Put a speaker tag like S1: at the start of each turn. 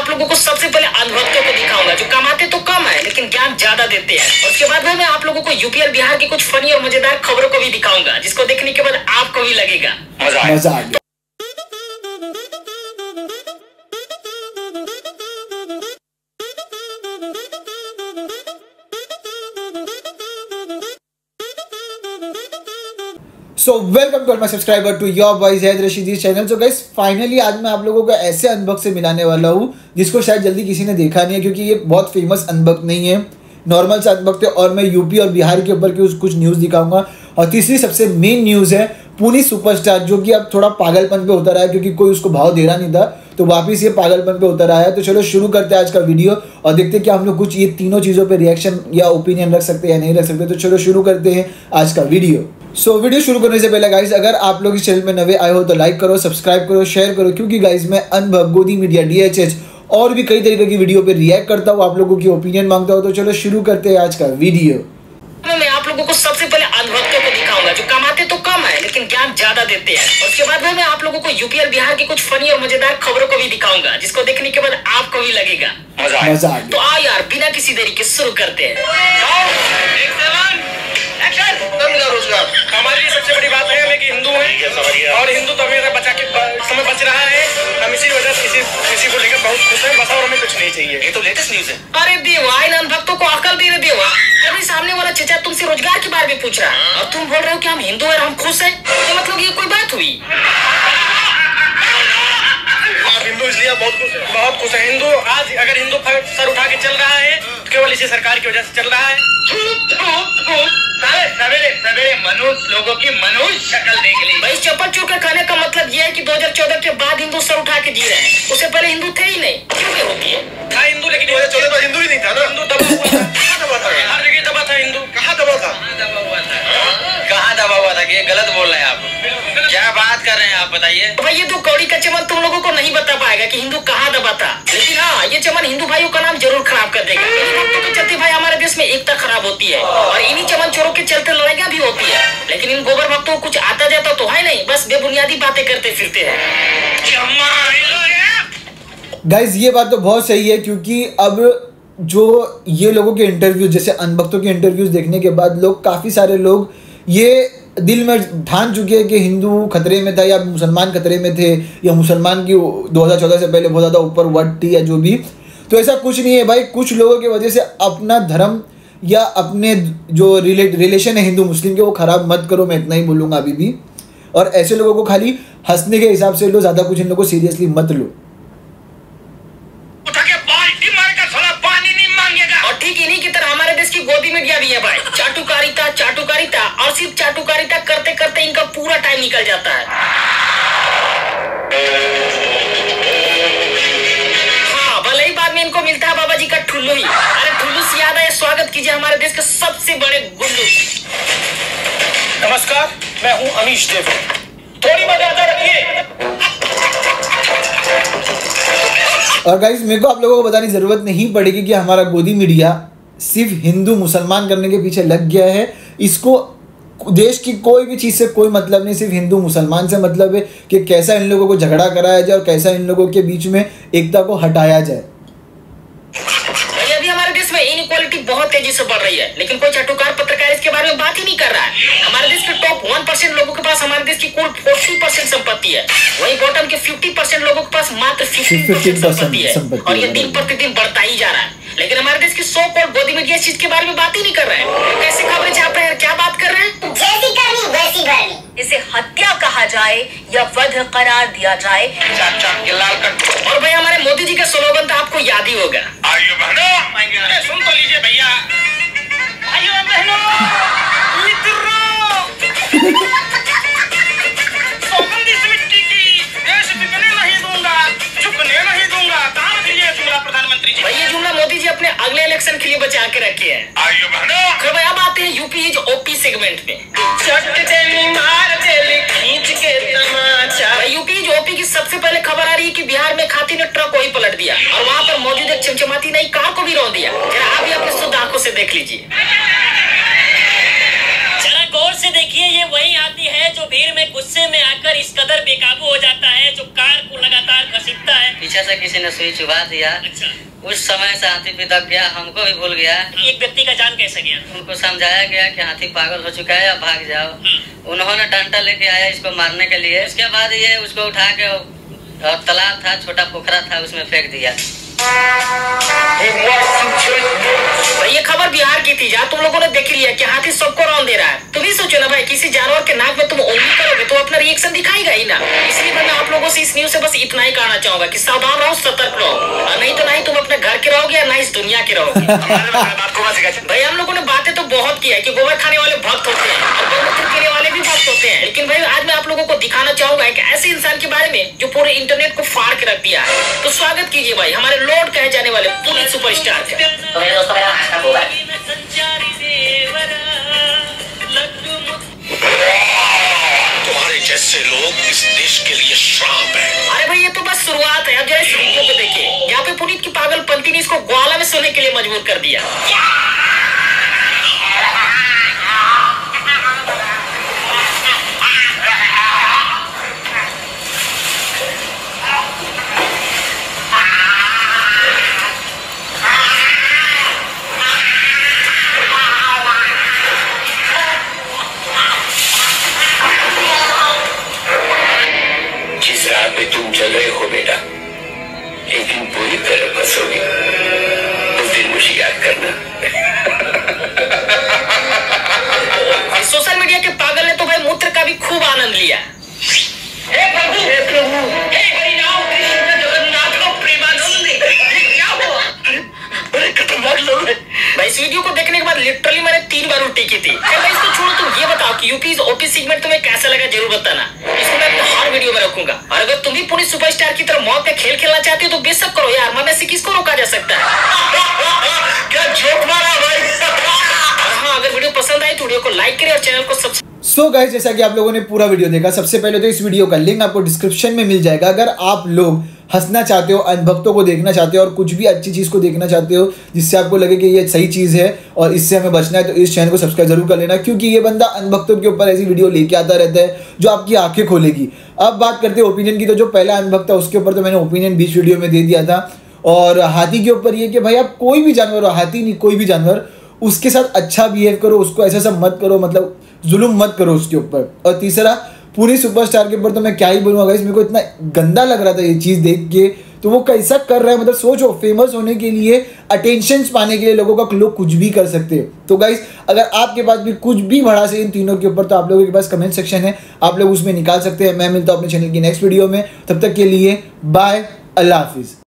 S1: आप लोगों को सबसे पहले अंधभक्तों को दिखाऊंगा जो कमाते तो कम है लेकिन ज्ञान ज्यादा देते हैं। और उसके बाद मैं आप लोगों को यूपी और बिहार की कुछ फनी और मजेदार खबरों को भी दिखाऊंगा जिसको देखने के बाद आपको भी लगेगा मजा आ गया।
S2: So welcome to all my subscriber to your boys Haider Rashidi channel. So guys finally आज मैं आप लोगों को ऐसे अनबॉक्स से मिलाने वाला हूँ जिसको शायद जल्दी किसी ने देखा नहीं है, क्योंकि ये बहुत फेमस अनबॉक्स नहीं है, नॉर्मल सा अनबॉक्स है। और मैं यूपी और बिहार के ऊपर की कुछ न्यूज़ दिखाऊंगा। और तीसरी सबसे मेन न्यूज़ है पुनीत सुपरस्टार, जो कि अब थोड़ा पागलपन पे उतर आया क्योंकि कोई उसको भाव दे रहा नहीं था, तो वापस ये पागलपन पे उतर आया है। तो चलो शुरू करते हैं आज का वीडियो और देखते हैं कि हम लोग कुछ ये तीनों चीज़ों पे रिएक्शन या ओपिनियन रख सकते हैं या नहीं रख सकते। तो चलो शुरू करते हैं आज का वीडियो। वीडियो शुरू करने से पहले गाइस, अगर आप लोग इस चैनल में नए आए हो तो लाइक करो, सब्सक्राइब करो, शेयर करो, क्योंकि गाइस मैं अनबॉक्स, गोदी मीडिया, DHH और भी कई तरीके की वीडियो पे रिएक्ट करता हूँ, आप लोगों की ओपिनियन मांगता हूँ। तो चलो शुरू करते हैं आज का वीडियो।
S1: मैं आप लोगों को सबसे पहले अंधभक्तों को दिखाऊंगा जो कमाते तो कम है लेकिन ज्ञान ज्यादा देते हैं। और उसके बाद मैं आप लोगों को यूपी और बिहार की कुछ फनी और मजेदार खबरों को भी दिखाऊंगा जिसको देखने के बाद आपको भी लगेगा मजा आ गया। तो आओ यार बिना किसी देरी के शुरू करते हैं।
S3: रोजगार हमारे लिए सबसे बड़ी बात है हमें कि हिंदू हैं और हिंदू तो हमें बचा के समय बच रहा है। हम इसी वजह से इसी को लेकर बहुत खुश हैं। बस और हमें कुछ नहीं चाहिए। ये तो लेटेस्ट न्यूज़ है।
S1: अरे देवा, इन अनभक्तों को अकल दे रहे देवा। अभी सामने वाला चचा तुमसे रोजगार के बारे में पूछ रहा है और तुम बोल रहे हो कि हम हिंदू हैं और हम खुश हैं। तो मतलब ये कोई बात हुई?
S3: हिंदू इसलिए बहुत खुश है। हिंदू आज अगर हिंदू सर उठा के चल रहा है तो केवल इसी सरकार की वजह से चल रहा है।
S4: सवेरे सवेरे मनुष्य लोगों की मनुष्य शक्ल देख ली।
S1: भाई चप्पल चूर कर खाने का मतलब ये है कि 2014 के बाद हिंदू सर उठा के जी रहे हैं। उससे पहले हिंदू थे ही नहीं। क्यों नहीं होती है?
S3: था हिंदू, लेकिन 2014 में हिंदू ही नहीं था ना। हिंदू दबा हुआ था। कहाँ दबा था? हर जगह दबा था हिंदू। कहाँ दबा था?
S4: कहाँ दबा हुआ था? ये गलत बोल रहे हैं आप। क्या बात कर रहे हैं आप, बताइए।
S1: भाई ये तो कौड़ी का चमन तुम लोगों को नहीं बता पाएगा कि हिंदू कहाँ दबा था, लेकिन हाँ ये चमन हिंदू भाइयों का नाम जरूर खराब कर देगा। इन्हीं भक्तों के चलते भाई हमारे देश में एकता खराब होती है और इन्हीं चमन चोरों के चलते लड़ाइयाँ भी होती है। लेकिन इन गोबर भक्तों को कुछ आता जाता तो है नहीं, बस बेबुनियादी बातें करते फिरते हैं।
S2: गाइज ये बात तो बहुत सही है, क्योंकि अब जो ये लोगों के इंटरव्यूज, जैसे अनभक्तों के इंटरव्यूज देखने के बाद लोग, काफ़ी सारे लोग ये दिल में ठान चुके हैं कि हिंदू खतरे में था या मुसलमान खतरे में थे या मुसलमान की 2014 से पहले बहुत ज़्यादा ऊपर वट थी या जो भी। तो ऐसा कुछ नहीं है भाई। कुछ लोगों की वजह से अपना धर्म या अपने जो रिलेशन है हिंदू मुस्लिम के, वो ख़राब मत करो, मैं इतना ही बोलूँगा अभी भी। और ऐसे लोगों को खाली हंसने के हिसाब से लो, ज़्यादा कुछ इन लोगों को सीरियसली मत लो।
S1: ठीक इन्हीं की तरह हमारे देश की गोदी मीडिया भी है भाई। चाटुकारिता और सिर्फ चाटुकारिता करते करते इनका पूरा टाइम निकल जाता है। हाँ, भले ही बाद में इनको मिलता है बाबा जी का ठुल्लू ही। अरे ठुल्लू से याद है, स्वागत कीजिए हमारे देश के सबसे बड़े गुल्लू।
S3: नमस्कार, मैं हूँ अमीश देव। थोड़ी मर्यादा रखिए।
S2: और गाइस मेरे को आप लोगों को बताने की ज़रूरत नहीं पड़ेगी कि हमारा गोदी मीडिया सिर्फ हिंदू मुसलमान करने के पीछे लग गया है। इसको देश की कोई भी चीज़ से कोई मतलब नहीं, सिर्फ हिंदू मुसलमान से मतलब है कि कैसा इन लोगों को झगड़ा कराया जाए और कैसा इन लोगों के बीच में एकता को हटाया जाए।
S1: अभी हमारे देश में इनइक्वालिटी बहुत तेजी से बढ़ रही है, लेकिन कोई चाटुकार पत्रकार इसके बारे में बात ही नहीं कर रहा है। हमारे देश के टॉप 1% लोगों के पास हमारे देश की कुल 40% संपत्ति है, वहीं बॉटम के 50% लोगों के पास मात्र 15% संपत्ति है और ये दिन प्रतिदिन बढ़ता ही जा रहा है। लेकिन हमारे देश की 100 करोड़ गोदी मीडिया इस चीज के बारे में बात ही नहीं कर रहे हैं। कैसे खबरें छाप रहे हैं, क्या बात कर रहे हैं?
S5: जैसी करनी वैसी भरनी।
S6: इसे हत्या कहा जाए या वध करार दिया जाए।
S1: और भाई हमारे मोदी जी का स्लोगन तो आपको याद ही होगा,
S4: आइयो बहनों,
S3: सुन तो लीजिए भैया।
S4: आइयो बहनों,
S3: मिट्टी की देश बिकने नहीं दूंगा, झुकने नहीं दूंगा। कहाँ रख लिए जुमला प्रधानमंत्री जी?
S1: भाई ये जुमला मोदी जी अपने अगले इलेक्शन के लिए बचा के रखे हैं।
S4: आइयो बहनों,
S1: फिर भाई अब आते हैं यूपी इज ओपी सेगमेंट में। यूपी इज ओपी की सबसे पहले खबर आ रही है कि बिहार में खाती ने ट्रक को ही पलट दिया और वहां पर मौजूद एक चमचमाती नई कार को भी रौंद दिया। जरा आप भी अपनी शुद्ध आंखों से देख लीजिए।
S7: जरा गौर से देखिए, ये वही हाथी है जो भीड़ में गुस्से में आकर इस कदर बेकाबू हो जाता है, जो कार को लगातार घसीटता है।
S4: पीछे से किसी ने सुई चुभा दिया।
S7: अच्छा।
S4: उस समय से हाथी पिदक गया, हमको भी भूल गया।
S7: एक व्यक्ति का जान कैसे गया?
S4: उनको समझाया गया कि हाथी पागल हो चुका है, अब भाग जाओ। उन्होंने डंडा लेके आया इसको मारने के लिए। उसके बाद ये उसको उठा के और तालाब था, छोटा पोखरा था, उसमें फेंक दिया।
S1: ये खबर बिहार की थी, जहाँ तुम लोगों ने देख लिया कि हाथी सबको रौंद दे रहा है। तुम ही सोचो ना भाई, किसी जानवर के नाक में तुम उंगली करोगे तो अपना रिएक्शन दिखाएगा ही ना। इसलिए मैं आप लोगों से इस न्यूज से बस इतना ही कहना चाहूंगा कि सावधान रहो, सतर्क रहो, और नहीं तो नहीं तुम अपने घर के रहोगे या ना इस दुनिया के रहोगे। भाई हम लोगों ने बातें तो बहुत की है कि गोबर खाने वाले भक्त होते हैं और गौमूत्र पीने वाले भी भक्त होते हैं, लेकिन भाई आज मैं आप लोगों को दिखाना चाहूंगा एक ऐसे इंसान के बारे में जो पूरे इंटरनेट को फाड़ के रख दिया है। तो स्वागत कीजिए भाई हमारे लॉर्ड कहे जाने वाले पुनीत सुपरस्टार का।
S5: तो मेरे दोस्तों, मेरा नाम आशना बोगा है।
S8: तुम्हारे जैसे लोग इस देश के लिए श्राप है।
S1: अरे भाई ये तो बस शुरुआत है, अब जरा इस वीडियो को देखिए। यहाँ पे पुनीत की पागलपंती ने इसको ग्वाला में सोने के लिए मजबूर कर दिया।
S8: तुम चल रहे हो बेटा, एक दिन पूरी तरह फंसोगे। उस दिन मुझे याद करना।
S1: सोशल मीडिया के पागल ने तो भाई मूत्र का भी खूब आनंद लिया। हे प्रभु, हे प्रभु, हे हरिनाम कृष्ण जगन्नाथ को प्रेमानंद। क्या हुआ? अरे खतरनाक लोग हैं भाई। इस वीडियो को देखने के बाद लिटरली मैंने 3 बार उल्टी की थी। भाई इसको छोड़ो, तुम ये बताओ कि यूपी ओपी सेगमेंट तुम्हें कैसा लगा, जरूर बताना। इसको मैं अपने हर वीडियो में रखूंगा। और अगर तुम भी पुनीत सुपरस्टार की तरह मौत का खेल खेलना चाहते हो तो बेशक करो यार, मैं से किसको रोका जा सकता है। क्या जोक मारा भाई। हाँ, अगर वीडियो पसंद आई तो वीडियो को लाइक करें और चैनल को सब्सक्राइब।
S2: सो गाइस, जैसा कि आप लोगों ने पूरा वीडियो देखा, सबसे पहले तो इस वीडियो का लिंक आपको डिस्क्रिप्शन में मिल जाएगा। अगर आप लोग हंसना चाहते हो, अनभक्तों को देखना चाहते हो और कुछ भी अच्छी चीज़ को देखना चाहते हो जिससे आपको लगे कि ये सही चीज़ है और इससे हमें बचना है, तो इस चैनल को सब्सक्राइब जरूर कर लेना, क्योंकि ये बंदा अनभक्तों के ऊपर ऐसी वीडियो लेके आता रहता है जो आपकी आंखें खोलेगी। अब बात करते हैं ओपिनियन की, तो जो पहला अनभक्त था उसके ऊपर तो मैंने ओपिनियन 20 वीडियो में दे दिया था। और हाथी के ऊपर ये कि भाई आप कोई भी जानवर हो, हाथी नहीं कोई भी जानवर, उसके साथ अच्छा बिहेव करो, उसको ऐसा सब मत करो, मतलब जुल्म मत करो उसके ऊपर। और तीसरा पुनीत सुपरस्टार के ऊपर तो मैं क्या ही बोलूँगा गाइस, मेरे को इतना गंदा लग रहा था ये चीज़ देख के। तो वो कैसा कर रहा है, मतलब सोचो, फेमस होने के लिए, अटेंशन पाने के लिए लोगों का लोग कुछ भी कर सकते हैं। तो गाइस अगर आपके पास भी कुछ भी भड़ा से इन तीनों के ऊपर, तो आप लोगों के पास कमेंट सेक्शन है, आप लोग उसमें निकाल सकते हैं। मैं मिलता हूँ अपने चैनल की नेक्स्ट वीडियो में, तब तक के लिए बाय, अल्लाह हाफिज़।